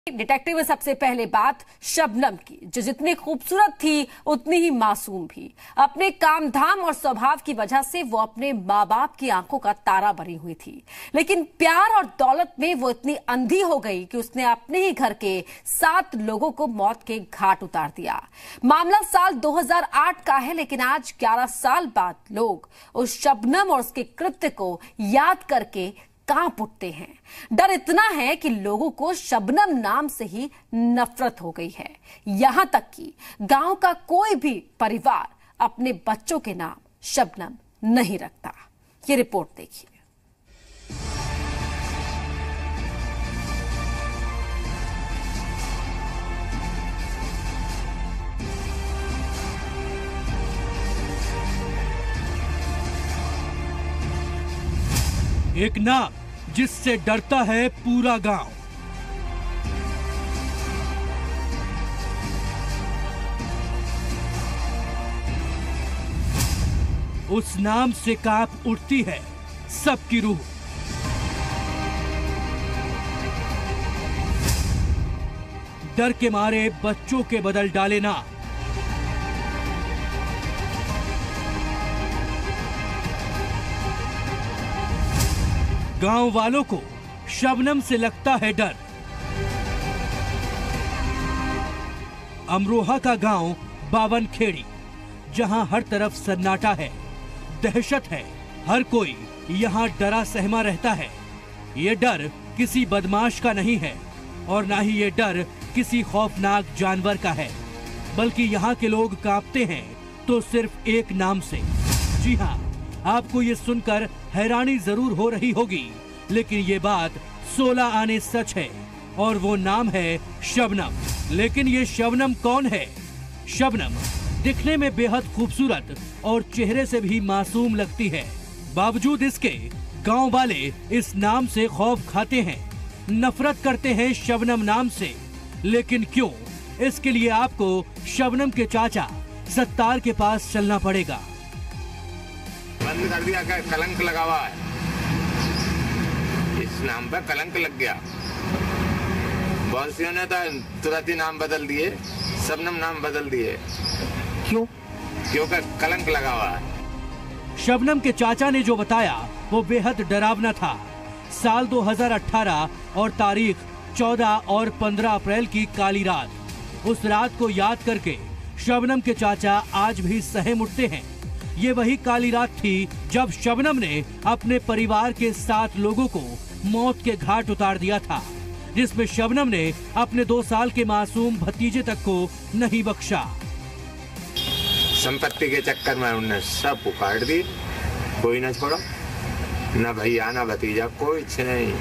Detective में सबसे पहले बात शबनम की, जो जितनी खूबसूरत थी उतनी ही मासूम भी। अपने काम धाम और स्वभाव की वजह से वो अपने माँ बाप की आंखों का तारा बनी हुई थी, लेकिन प्यार और दौलत में वो इतनी अंधी हो गई कि उसने अपने ही घर के 7 लोगों को मौत के घाट उतार दिया। मामला साल 2008 का है, लेकिन आज 11 साल बाद लोग उस शबनम और उसके कृत्य को याद करके कांप उठते हैं। डर इतना है कि लोगों को शबनम नाम से ही नफरत हो गई है। यहां तक कि गांव का कोई भी परिवार अपने बच्चों के नाम शबनम नहीं रखता। ये रिपोर्ट देखिए। एक नाम जिससे डरता है पूरा गांव। उस नाम से कांप उठती है सबकी रूह। डर के मारे बच्चों के बदल डाले नाम। गांव वालों को शबनम से लगता है डर। अमरोहा का गांव बावनखेड़ी, जहां हर तरफ सन्नाटा है, दहशत है, हर कोई यहां डरा सहमा रहता है। ये डर किसी बदमाश का नहीं है और ना ही ये डर किसी खौफनाक जानवर का है, बल्कि यहाँ के लोग कांपते हैं तो सिर्फ एक नाम से। जी हाँ, आपको ये सुनकर हैरानी जरूर हो रही होगी, लेकिन ये बात 16 आने सच है और वो नाम है शबनम। लेकिन ये शबनम कौन है? शबनम दिखने में बेहद खूबसूरत और चेहरे से भी मासूम लगती है। बावजूद इसके गांव वाले इस नाम से खौफ खाते हैं, नफरत करते हैं शबनम नाम से। लेकिन क्यों? इसके लिए आपको शबनम के चाचा सत्तार के पास चलना पड़ेगा। बंद कर दिया, क्या कलंक लगा हुआ है, इस नाम पर कलंक लग गया। बॉसियों ने तो तुरंत ही नाम बदल दिए, शबनम नाम बदल दिए। क्यों? क्योंकि कलंक लगा हुआ है। शबनम के चाचा ने जो बताया वो बेहद डरावना था। साल 2018 और तारीख 14 और 15 अप्रैल की काली रात। उस रात को याद करके शबनम के चाचा आज भी सहम उठते हैं। ये वही काली रात थी जब शबनम ने अपने परिवार के 7 लोगों को मौत के घाट उतार दिया था, जिसमें शबनम ने अपने 2 साल के मासूम भतीजे तक को नहीं बख्शा। संपत्ति के चक्कर में उन्होंने सब उखाड़ दी, कोई न छोड़ा, न भैया न भतीजा, कोई नहीं।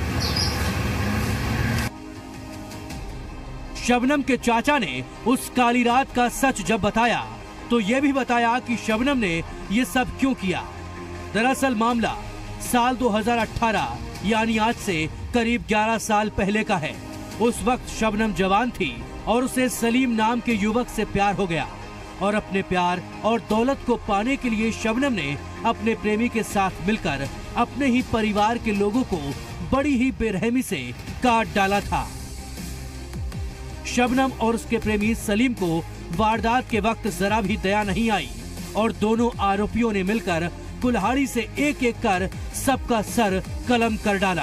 शबनम के चाचा ने उस काली रात का सच जब बताया तो ये भी बताया कि शबनम ने ये सब क्यों किया। दरअसल मामला साल 2018 यानी आज से करीब 11 साल पहले का है। उस वक्त शबनम जवान थी और उसे सलीम नाम के युवक से प्यार हो गया और अपने प्यार और दौलत को पाने के लिए शबनम ने अपने प्रेमी के साथ मिलकर अपने ही परिवार के लोगों को बड़ी ही बेरहमी से काट डाला था। शबनम और उसके प्रेमी सलीम को वारदात के वक्त जरा भी दया नहीं आई और दोनों आरोपियों ने मिलकर कुल्हाड़ी से एक एक कर सबका सर कलम कर डाला।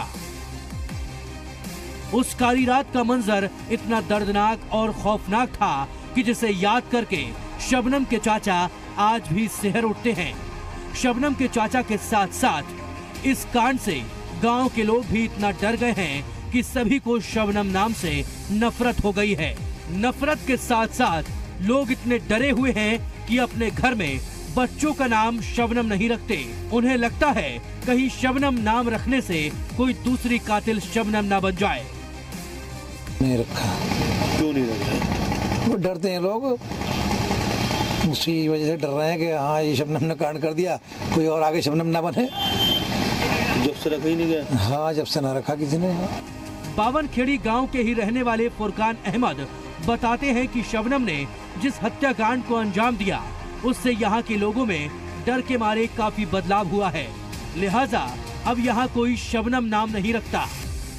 उस काली रात का मंजर इतना दर्दनाक और खौफनाक था कि जिसे याद करके शबनम के चाचा आज भी सिहर उठते हैं। शबनम के चाचा के साथ साथ इस कांड से गांव के लोग भी इतना डर गए हैं कि सभी को शबनम नाम से नफरत हो गई है। नफरत के साथ साथ लोग इतने डरे हुए हैं कि अपने घर में बच्चों का नाम शबनम नहीं रखते। उन्हें लगता है कहीं शबनम नाम रखने से कोई दूसरी कातिल शबनम ना बन जाए। नहीं रखा। क्यों नहीं रखा? वो डरते हैं लोग, उसी वजह से डर रहे हैं कि हाँ ये शबनम ने कांड कर दिया, कोई और आगे शबनम ना बने। जब से रखा ही नहीं गया। हाँ, जब से ना रखा किसी ने। बावनखेड़ी गांव के ही रहने वाले फुरकान अहमद बताते हैं कि शबनम ने जिस हत्याकांड को अंजाम दिया उससे यहाँ के लोगों में डर के मारे काफी बदलाव हुआ है। लिहाजा अब यहाँ कोई शबनम नाम नहीं रखता।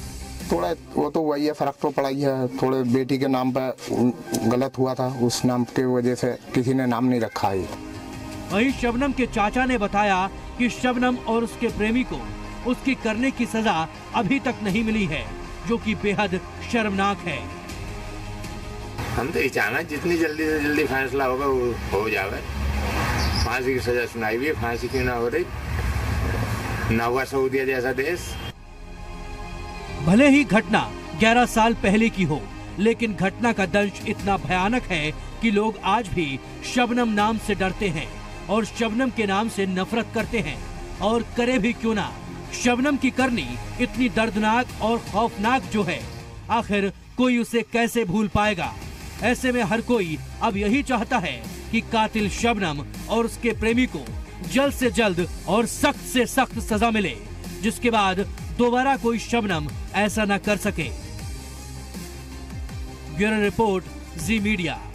थोड़ा वो तो वही है, फर्क तो पड़ा ही है। थोड़े बेटी के नाम पर गलत हुआ था, उस नाम की वजह से किसी ने नाम नहीं रखा है। वहीं शबनम के चाचा ने बताया कि शबनम और उसके प्रेमी को उसकी करने की सजा अभी तक नहीं मिली है, जो कि बेहद शर्मनाक है। हम तो ये चाहना जितनी जल्दी से जल्दी फैसला होगा वो हो जावे। फांसी की सजा सुनाई हुई है, फांसी क्यों ना हो रही, ना हुआ सऊदीया जैसा देश। भले ही घटना 11 साल पहले की हो, लेकिन घटना का दंश इतना भयानक है कि लोग आज भी शबनम नाम से डरते हैं और शबनम के नाम से नफरत करते हैं। और करे भी क्यों ना, शबनम की करनी इतनी दर्दनाक और खौफनाक जो है, आखिर कोई उसे कैसे भूल पाएगा। ऐसे में हर कोई अब यही चाहता है कि कातिल शबनम और उसके प्रेमी को जल्द से जल्द और सख्त से सख्त सजा मिले, जिसके बाद दोबारा कोई शबनम ऐसा न कर सके। Bureau report, Zee media.